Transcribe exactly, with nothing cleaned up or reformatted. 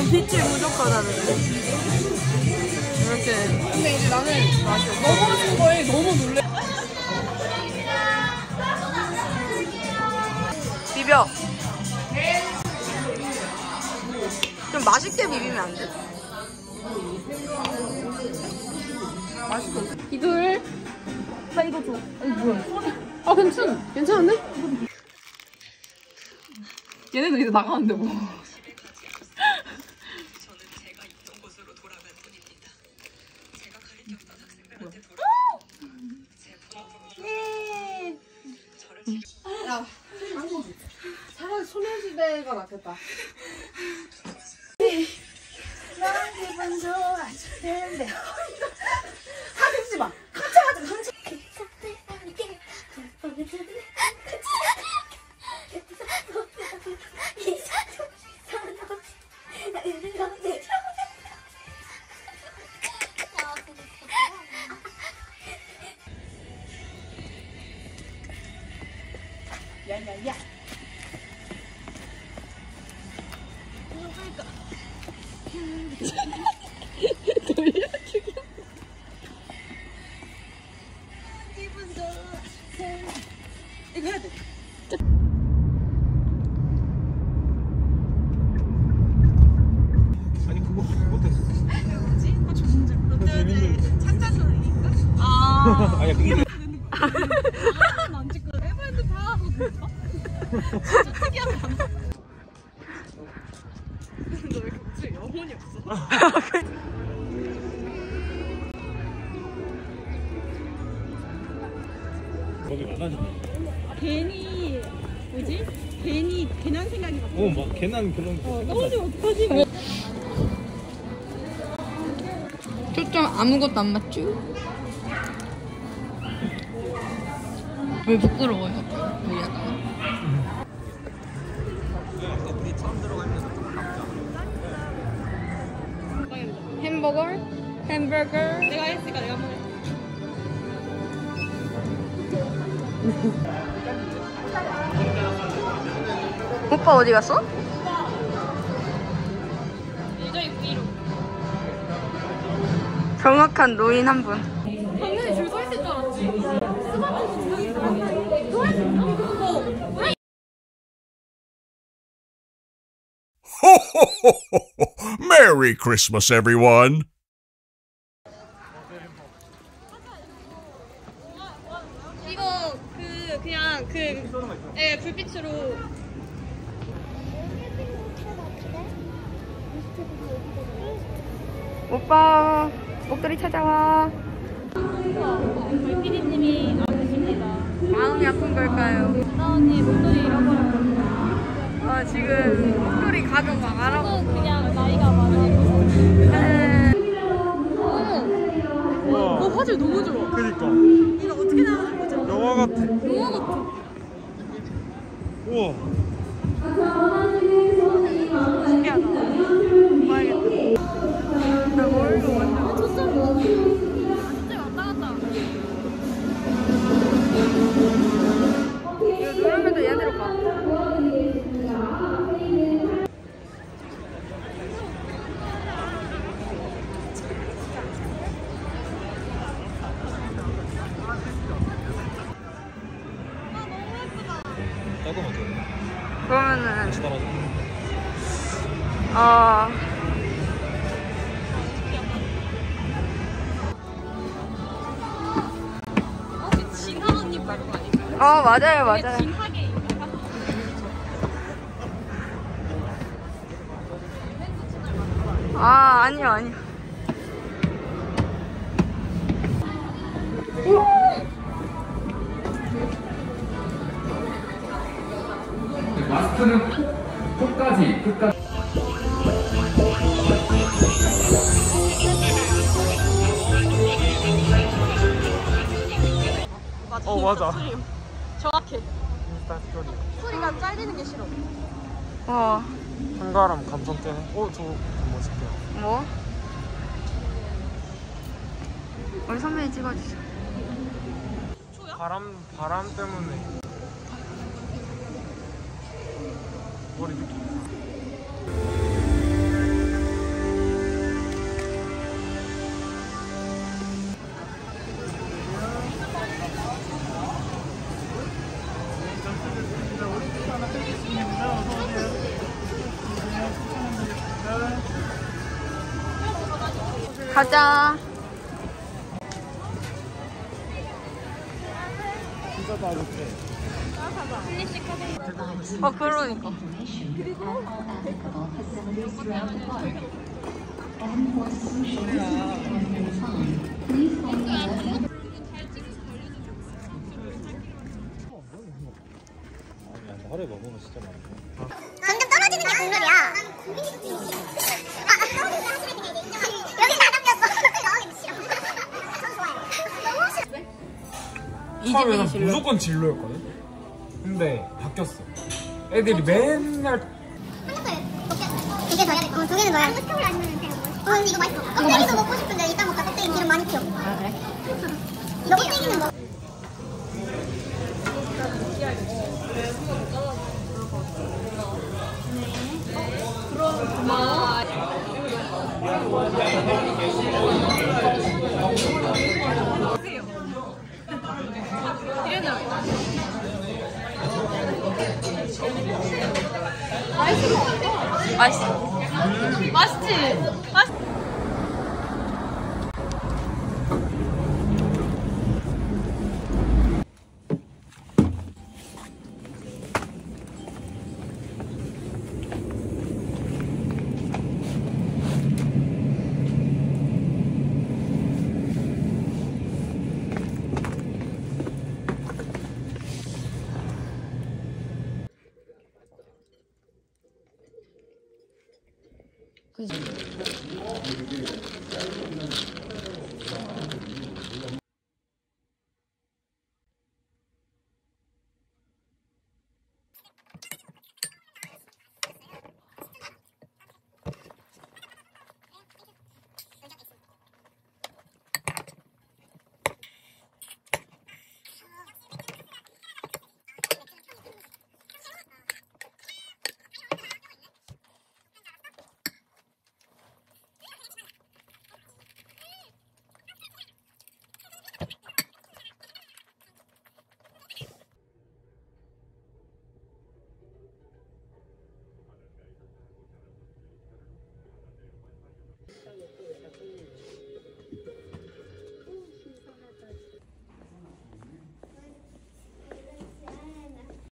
빛이 부족하다는데. 이렇게. 근데 이제 나는 넘어진 거에 너무 놀래. 비벼. 좀 맛있게 비비면 안 돼? 맛있어. 이들. 나 이거 줘. 아니 뭐야? 아 괜찮. 괜찮은데? 얘네도 이제 나가는데 뭐. 야, 차라리 소녀시대가 낫겠다. 난 기분 좋아지는데. 하지 마. 훔쳐가지고 훔쳐. 야야야. 돌려주기. 기분 좋아. 이거 해야 돼. 아니 그거 못했어. 뭐지? 그거 좋은데. 롯데월드 찬자소니까? 아. 아니 그게 하나도 안 찍고 해봤는데 다 하고 그랬어? 진짜 특이하다. 근데 너 왜 이렇게 목소리 영혼이 없어? 거기 많아지네. 괜히 뭐지? 괜히 괜한 생각이 막. 어, 막 괜한 그런 거. 어, 떨어지면 어떡하지? 초점 아무것도 안 맞죠? 왜 부끄러워요? 왜 약간? 우리 처음 들어가면 햄버거? 햄버거? 내가 했으니까 내가 먹어. 오빠 어디 갔어? 예전에 브이로그. 정확한 노인 한 분. 당연히 줄 서 있을 줄 알았지. 스마트폰 두 명이 들어갔는데 또 할 수 있나? 어. Merry Christmas, everyone! 이거 그 그냥 그 예, 불빛으로. 오빠 목도리 찾아와. 저희 피디님이 안 계십니다. 마음이 아픈 걸까요? 나 언니 목도리 잃어버렸거든요. 아 지금 목도리 가격 막 알아보고. 또 그냥 나이가 많아서. 네. 우와. 어, 화질 너무 좋아. 그니까 이거 어떻게 나오는 거죠? 영화 같아. 영화 같아. 우와. 신기하다. 봐야겠다. 나 머리가 완전. 초점 진짜 왔다 갔다. 이거 누르면 얘네로 가. 따가워. 그러면은 같이 따라줘. 어. 혹시 진하 언니 말고 아닌가요? 어 맞아요 맞아요. 진하게. 아 아니요 아니요. 마스크는 끝까지 끝까지. 맞아. 어, 맞아. 소리 정확해. 인스타 스토리. 소리가 잘리는 게 싫어. 어 한가람 감성 때문에. 어, 저거 멋있대요. 뭐? 우리 선배님 찍어주세요. 바람 바람 때문에 머리 느낌. 가자. 진짜 따뜻해. 아 그러니까. 하루에 먹으면 진짜 많아. 점점 떨어지는 게 국룰이야. 아, 여기 다 담겼어. 나가기 싫어. 전 좋아요. 너무 싫어. 처음에는 무조건 진로였거든? 근데 바뀌었어. 애들이 맨날 두개 더 해야 돼. 어, 두 개는 넣어야 돼. 스톡을 아니면 그냥 어, 근데 이거 맛있어. 껍데기도 먹고 싶은데 이따 먹자. 껍데기 기름 많이 튀어. 아, 그래? 이거 껍데기는 먹 맛있어. 맛있지? 맛있. 그지?